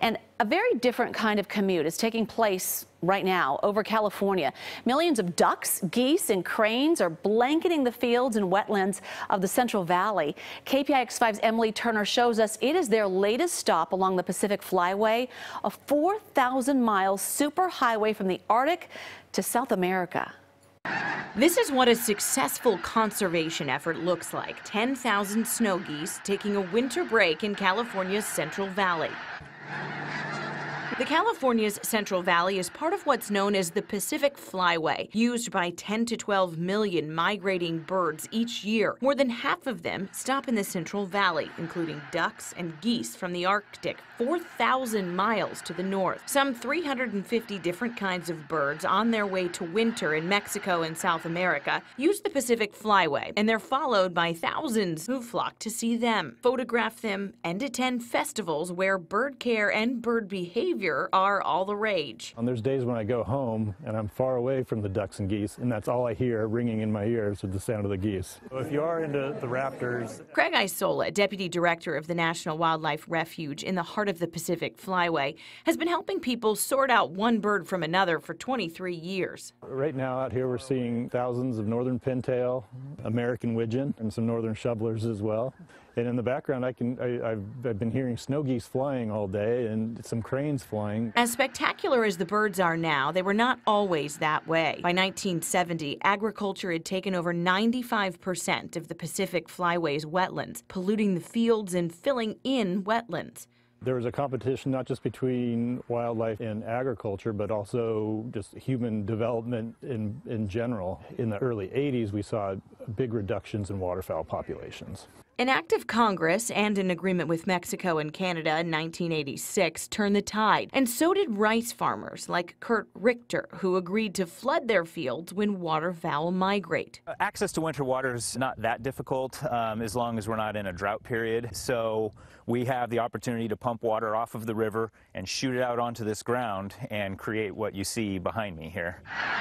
And a very different kind of commute is taking place right now over California. Millions of ducks, geese, and cranes are blanketing the fields and wetlands of the Central Valley. KPIX 5's Emily Turner shows us it is their latest stop along the Pacific Flyway, a 4,000-mile superhighway from the Arctic to South America. This is what a successful conservation effort looks like. 10,000 snow geese taking a winter break in California's Central Valley. The California's Central Valley is part of what's known as the Pacific Flyway, used by 10 to 12 million migrating birds each year. More than half of them stop in the Central Valley, including ducks and geese from the Arctic, 4,000 miles to the north. Some 350 different kinds of birds on their way to winter in Mexico and South America use the Pacific Flyway, and they're followed by thousands who flock to see them, photograph them, and attend festivals where bird care and bird behavior are all the rage. And there's days when I go home and I'm far away from the ducks and geese, and that's all I hear ringing in my ears with the sound of the geese. So if you are into the raptors... Craig Isola, Deputy Director of the National Wildlife Refuge in the heart of the Pacific Flyway, has been helping people sort out one bird from another for 23 years. Right now out here we're seeing thousands of northern pintail, American widgeon, and some northern shovelers as well. And in the background, I've been hearing snow geese flying all day and some cranes flying. As spectacular as the birds are now, they were not always that way. By 1970, agriculture had taken over 95% of the Pacific Flyway's wetlands, polluting the fields and filling in wetlands. There was a competition not just between wildlife and agriculture, but also just human development in general. In the early 80s, we saw big reductions in waterfowl populations. An act of Congress and an agreement with Mexico and Canada in 1986 turned the tide, and so did rice farmers like Kurt Richter, who agreed to flood their fields when waterfowl migrate. Access to winter water is not that difficult as long as we're not in a drought period. So we have the opportunity to pump water off of the river and shoot it out onto this ground and create what you see behind me here.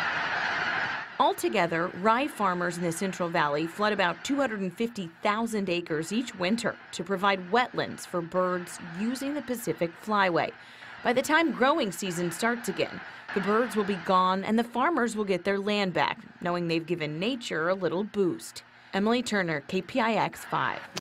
Altogether, rye farmers in the Central Valley flood about 250,000 acres each winter to provide wetlands for birds using the Pacific Flyway. By the time growing season starts again, the birds will be gone and the farmers will get their land back, knowing they've given nature a little boost. Emily Turner, KPIX 5.